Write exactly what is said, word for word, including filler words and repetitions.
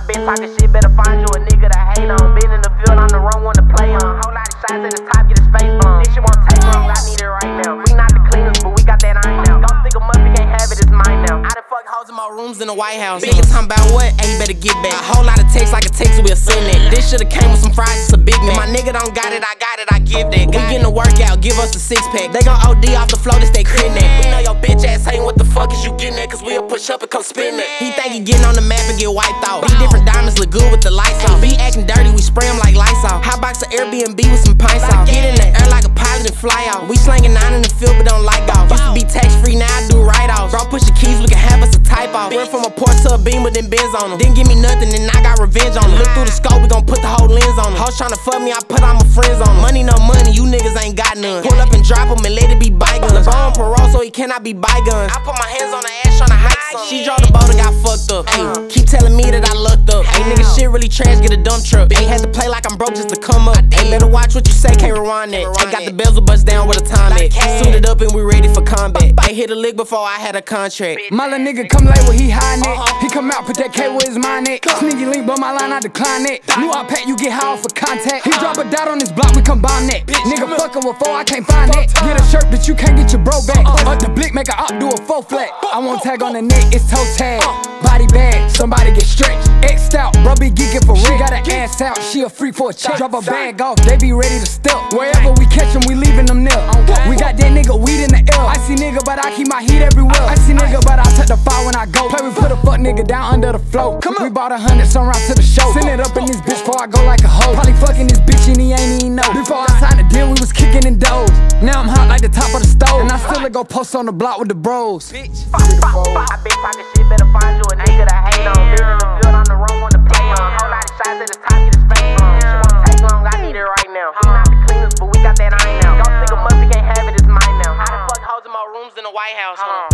been talking shit, better find you a nigga to hate on. Been in the field, I'm the wrong one to play on. Whole lot of shots at the top, get his face blown. This shit won't take long, I need it right now. We not the cleaners, but we got that iron now. Don't stick 'em up, you can't have it, it's mine now. I done fuck hoes in my rooms in the White House. Big talking about what? Hey, you better get back. A whole lot of text like a text we'll send it. This should've came with some fries, it's a Big Mac. My nigga don't got it, I got it, I give that. We getting a workout, give us a six pack. They gon' O D off the floor, this they crit that. We know your bitch ass ain't what the fuck is you getting at, cause we'll push up and come spin it. He think he getting on the map and get wiped out. These different diamonds look good with the lights off. Be acting dirty, we spray 'em like lights off. Hot box of Airbnb with some pints off. Get in the air like a pilot and fly out. We slanging nine in the field but don't like off. Used to be tax free, now I do write offs. Bro, push the keys, we can have us a type off. Went from a Porsche to a Beamer, then Benz on them. Didn't give me nothing, and I got revenge on them. Look through the scope, we gon' put the whole lens on them. Hoes tryna fuck me, I put all my friends on them. Money no money, you niggas ain't got none. Pull up and drop 'em and let it be bygones. Bro on parole, so he cannot be bygones. I put my hands on the ass tryna hide some. She drove the boat and got fucked up. Ay, keep telling me that I lucked up. Ay, nigga shit really trash, get a dump truck. Ay, had to play like I'm broke just to come up. Ay, better watch what you say, can't rewind that. Ay, got the bezel bust down with a time at. Suited up and we ready for combat. Ay, hit a lick before I had a contract. My little nigga come late when he hiding it. He come out, put that K with his mind it. Sneaky link, but my line, I decline it. New I pack, you get high off for contact. He drop a dot on his block, we combine that. Nigga fuckin' with four, I can't find it. Get a shirt, but you can't get your bro back. Up the blick, make a op, do a full flat. I won't tag on the neck, it's toe tag. Body bag, somebody get stretched. X'd out, bro be geeking for real. She got her ass out, she a freak for a check. Drop a bag off, they be ready to step. Wherever we catch them, we leaving them nil. We got that nigga weed in the L. I see nigga, but I keep my heat everywhere. I see nigga, but I touch the fire when I go. Play, we put a fuck nigga down under the floor. We bought a hundred, some round to the show. Send it up in this bitch before I go like a hoe. Probably fucking this bitch and he ain't even know. Before I signed the deal, we was kicking in doors. Now I'm hot like the top of the stove. And I still go post on the block with the bros. Bitch, fuck, fuck, fuck. I been talking shit, better find you a nigga to hate on. Been in the field, I'm the wrong one to play on. Whole lot of shots at the top, get his face on. Shit won't take long, I need it right now. We not the cleaners, but we got that iron now. Don't stick 'em up, you can't have it, it's mine now. I done fuck hoes in my rooms in the White House.